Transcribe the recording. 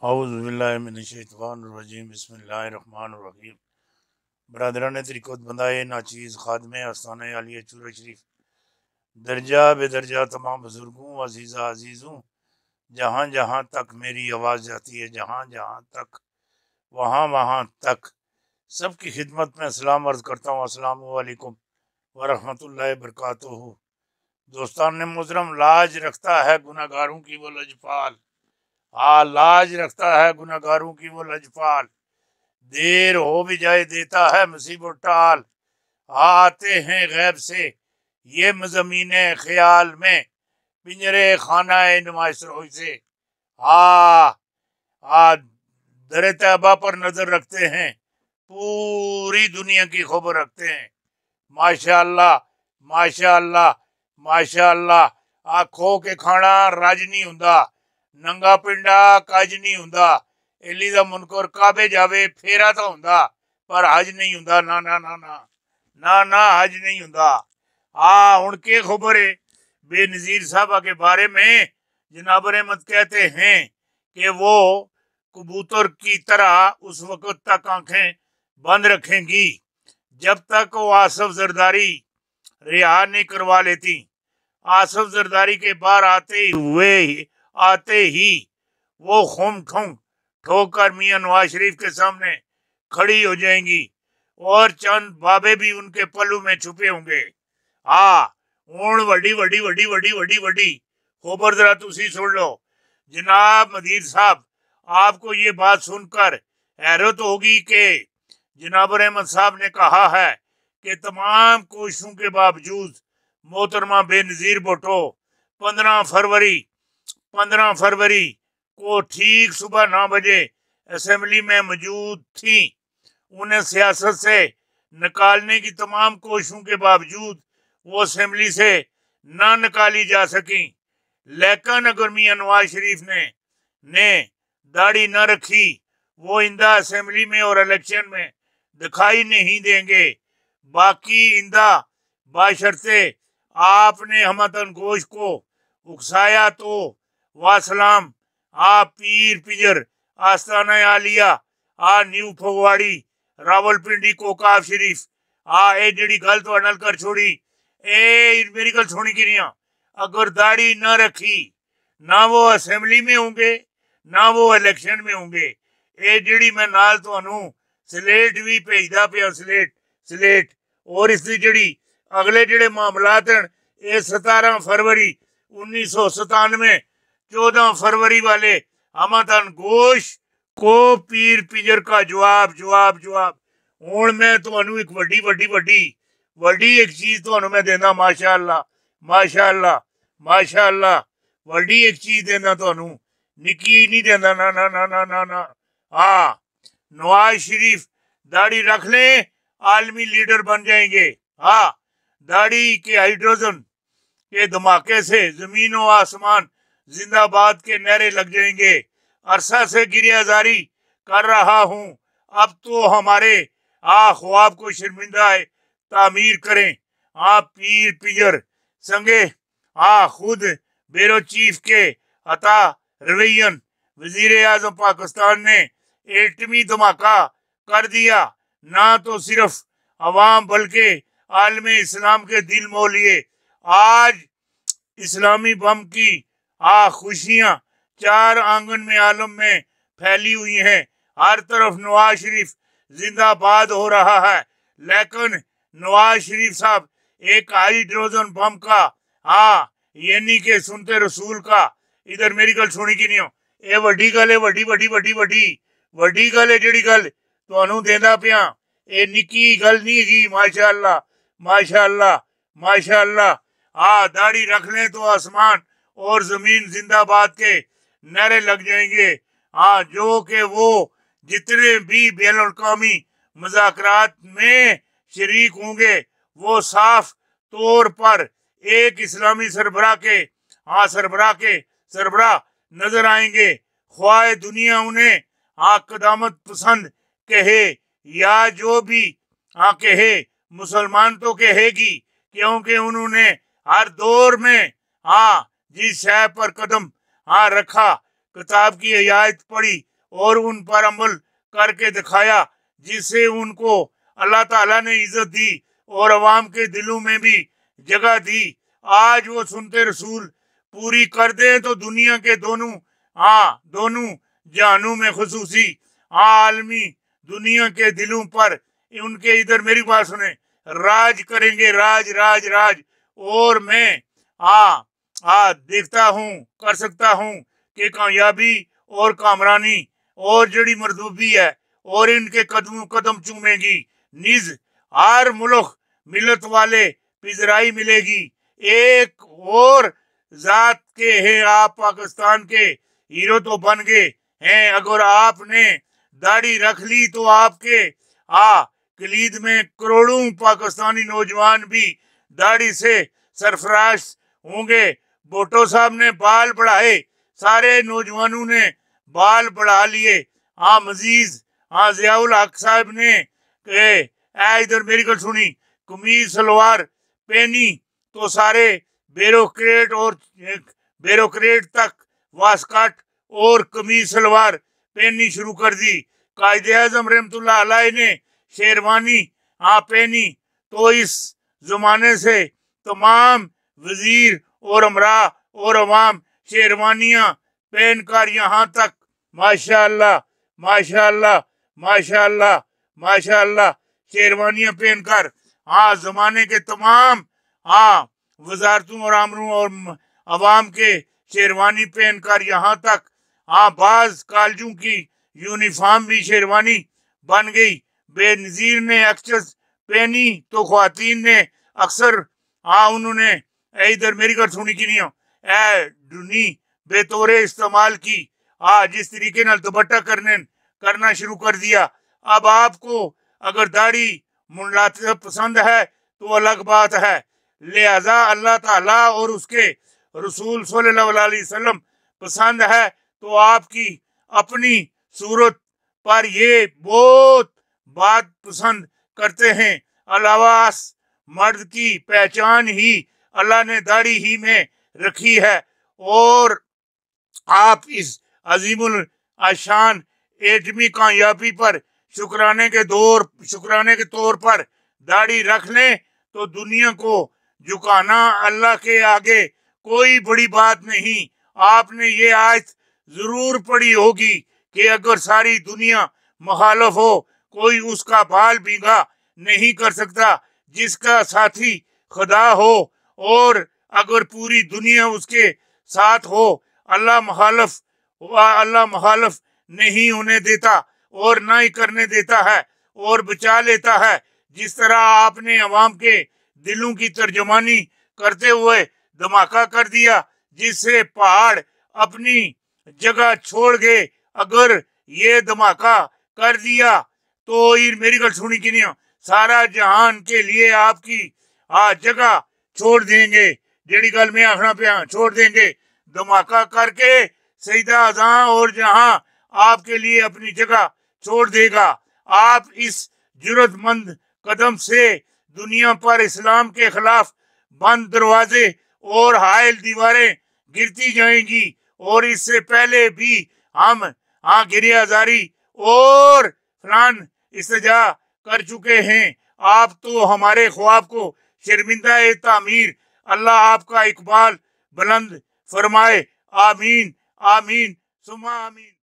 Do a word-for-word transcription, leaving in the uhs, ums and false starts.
औज़ुबिल्लाहिमिनश्शैतानिर्रजीम बिस्मिल्लाहिर्रहमानिर्रहीम। बरदरान तरीक़त बंदाए नाचीज़ ख़ादमे आस्ताना आलिया चूरा शरीफ दर्जा बेदर्जा तमाम बुज़ुर्गों अज़ीज़ा अज़ीज़ों, जहाँ जहाँ तक मेरी आवाज़ जाती है, जहाँ जहाँ तक वहाँ वहाँ तक सबकी खिदमत में सलाम अर्ज़ करता हूँ। अस्सलामु अलैकुम वरहमतुल्लाहि बरकातुहू। दोस्तान ने मोहतरम, लाज रखता है गुनाहगारों की वो लजपाल। आ लाज रखता है गुनाहगारों की वो लजपाल। देर हो भी जाए देता है मुसीबत टाल। आते हैं गैब से ये मज़मीने ख्याल में, पिंजरे खाना नुमाइश रोई से। आ आ दर तैबा पर नजर रखते हैं, पूरी दुनिया की खबर रखते हैं। माशाअल्लाह माशाअल्लाह माशाअल्लाह। आ खो के खाना राज नहीं हुंदा, नंगा पिंडा काज नहीं हुंदा। एली दा मुनकर काबे जावे फेरा तो हुंदा, पर हज नहीं हुंदा। ना ना ना ना ना ना हज नहीं हुंदा। आ हुण के खबर है बेनजीर साहबा के बारे में। जनाब रहमत कहते हैं कि वो कबूतर की तरह उस वक्त तक आंखें बंद रखेंगी जब तक वो आसफ जरदारी रिहा नहीं करवा लेती। आसफ जरदारी के बाहर आते हुए ही आते ही वो खुम ठुम ठोकर मियां नवाज शरीफ के सामने खड़ी हो जाएंगी और चंद बाबे भी उनके पल्लू में छुपे होंगे। आ हूं वड्डी वड्डी वड्डी वड्डी वड्डी वड्डी खबर जरा तुसी सुन लो। जनाब मदीर साहब, आपको ये बात सुनकर हैरत होगी कि जनाब रहमत साहब ने कहा है कि तमाम कोशिशों के बावजूद मोहतरमा बेनजीर भुट्टो पंद्रह फरवरी पंद्रह फरवरी को ठीक सुबह नौ बजे असेंबली में मौजूद थी। उन्हें सियासत से निकालने की तमाम कोशिशों के बावजूद वो असेंबली से ना निकाली जा सकी। लेकिन अगर मियां नवाज शरीफ ने ने दाढ़ी न रखी, वो इंदा असेंबली में और इलेक्शन में दिखाई नहीं देंगे। बाकी इंदा बाशर्ते आपने हमतन गोश को उकसाया तो वासलाम। आ पीर पिजर आस्ताना आलिया आ न्यू फगवाड़ी रावलपिंडी कोकाब शरीफ आ ए जड़ी गल तो अनल कर छोड़ी। ए मेरी गल सुनी कि नहीं? अगर दाढ़ी न रखी, ना वो असेंबली में होंगे ना वो इलेक्शन में होंगे। ए जड़ी मैं नाल तुहानू स्लेट भी भेजदा पिया, स्लेट स्लेट और इसकी जड़ी अगले जड़े मामलात हैं, ये सतारह फरवरी उन्नीस सौ सतानवे चौदह फरवरी वाले हमतन गोश को पीर पिजर का जवाब जवाब जवाब। हूं मैं तुहानू एक वड्डी वड्डी वड्डी वड्डी एक चीज तुहानू मैं देना। माशाअल्लाह माशाअल्लाह माशाअल्लाह वड्डी एक चीज देना तुहानू, निकी नहीं देना। ना ना ना ना ना ना। हाँ, नवाज शरीफ दाढ़ी रख ले, आलमी लीडर बन जाएंगे। हाँ, दाढ़ी के हाइड्रोजन के धमाके से जमीन और आसमान जिंदाबाद के नारे लग जाएंगे। अरसा से गिरियाजारी कर रहा हूं, अब तो हमारे आ ख्वाब को शर्मिंदा है तामीर करें। आ पीर पिजर संगे आ खुद ब्यूरो चीफ के अता रवैयन वजीर आजम पाकिस्तान ने एटमी धमाका कर दिया। ना तो सिर्फ अवाम बल्कि आलम इस्लाम के दिल मोह लिए। आज इस्लामी बम की आ खुशियां चार आंगन में आलम में फैली हुई हैं। हर तरफ नवाज शरीफ जिंदाबाद हो रहा है। लेकिन नवाज शरीफ साहब एक हाइड्रोजन बम का, हाँ यानी के सुनते रसूल का, इधर मेरी गल सुनी कि नहीं हो? ये वड्डी गल है, वड्डी वड्डी वड्डी वड्डी वड्डी गल है जड़ी गल तुहानू देंदा पिया। ये निकी गल नहीं है। माशाअल्लाह माशाअल्लाह माशाअल्लाह। आ दाढ़ी रख लें तो आसमान और जमीन जिंदाबाद के नारे लग जाएंगे। हाँ, जो कि वो जितने भी बैन अवी मुज़ाकरात में शरीक होंगे वो साफ तौर पर एक इस्लामी सरबराह के, हाँ सरबराह के सरबराह नजर आएंगे। ख्वाह दुनिया उन्हें हाँ कदामत पसंद कहे या जो भी हाँ कहे, मुसलमान तो कहेगी, क्योंकि उन्होंने हर दौर में हाँ जिस शय पर कदम हाँ रखा, किताब की हिदायत पढ़ी, और उन पर अमल करके दिखाया, जिससे उनको अल्लाह ताला ने इज्जत दी और अवाम के दिलों में भी जगह दी। आज वो सुनते रसूल पूरी कर दे तो दुनिया के दोनों हाँ दोनों जहानों में खुसूसी हाँ आलमी दुनिया के दिलों पर उनके इधर मेरी बात सुने राज करेंगे, राज राज राज। और मैं हाँ हाँ देखता हूँ कर सकता हूँ कि कामयाबी और कामरानी और जड़ी मरदूबी है और इनके कदमों कदम चूमेगी। निज हर मुल्क मिलत वाले पिजराई मिलेगी। एक और जात के हैं आप, पाकिस्तान के हीरो तो बन गए हैं। अगर आपने दाढ़ी रख ली तो आपके आ कलीद में करोड़ों पाकिस्तानी नौजवान भी दाढ़ी से सरफराज होंगे। भुट्टो साहब ने बाल बढ़ाए, सारे नौजवानों ने बाल बढ़ा लिए। हाँ मजीज हाँ जियाउल हक साहब ने इधर मेरी गल सुनी, कमीज सलवार पहनी तो सारे ब्यूरोक्रेट और ब्यूरोक्रेट तक वास्कट और कमीज सलवार पहननी शुरू कर दी। कायदे आजम रहमतुल्लाह अलैह ने शेरवानी हाँ पहनी तो इस जमाने से तमाम वजीर और अमरा और अवाम शेरवानियां पहनकर यहाँ तक माशाअल्लाह माशाअल्लाह माशाअल्लाह माशाअल्लाह शेरवानियां पहनकर हाँ जमाने के तमाम हाँ वजारतों और आमरों और अवाम के शेरवानी पहनकर यहाँ तक हाँ बाज कॉलेजों की यूनिफॉर्म भी शेरवानी बन गई। बेनजीर ने अक्सर पहनी तो ख्वातीन ने अक्सर हाँ उन्होंने इधर मेरी गल सुनी की नहीं ए दुनी बेतौरे इस्तेमाल की हाँ जिस तरीके नाल दुपट्टा करने करना शुरू कर दिया। अब आपको अगर दाढ़ी मुंडलाते पसंद है तो अलग बात है, लिहाजा अल्लाह ताला और उसके रसूल सल्लल्लाहु अलैहि वसल्लम पसंद है तो आपकी अपनी सूरत पर ये बहुत बात पसंद करते हैं। अलावा मर्द की पहचान ही अल्लाह ने दाढ़ी ही में रखी है और आप इस अजीमुल आशान एटमी कामयाबी पर शुक्राने के दौर शुक्राने के तौर पर दाढ़ी रख लें तो दुनिया को झुकाना अल्लाह के आगे कोई बड़ी बात नहीं। आपने ये आयत जरूर पढ़ी होगी कि अगर सारी दुनिया मुखालफ हो कोई उसका बाल भीगा नहीं कर सकता, जिसका साथी खुदा हो और अगर पूरी दुनिया उसके साथ हो अल्लाह मुखालफ अल्लाह मुखालफ नहीं होने देता और ना ही करने देता है और बचा लेता है। जिस तरह आपने अवाम के दिलों की तर्जुमानी करते हुए धमाका कर दिया जिससे पहाड़ अपनी जगह छोड़ गए, अगर ये धमाका कर दिया तो ये मेरी गल सुनी कि नहीं सारा जहान के लिए आपकी आ जगह छोड़ देंगे। जेड़ी गल मैं आखना पे छोड़ देंगे धमाका करके सईदा अज़ां और जहां आपके लिए अपनी जगह छोड़ देगा। आप इस जुर्रतमंद कदम से दुनिया पर इस्लाम के खिलाफ बंद दरवाजे और हायल दीवारें गिरती जाएंगी और इससे पहले भी हम हाँ गिरियाजारी और फलान इस्तजा कर चुके हैं। आप तो हमारे ख्वाब को शर्मिंदा ए तामीर अल्लाह आपका इकबाल बुलंद फरमाए। आमीन आमीन सुमा आमीन।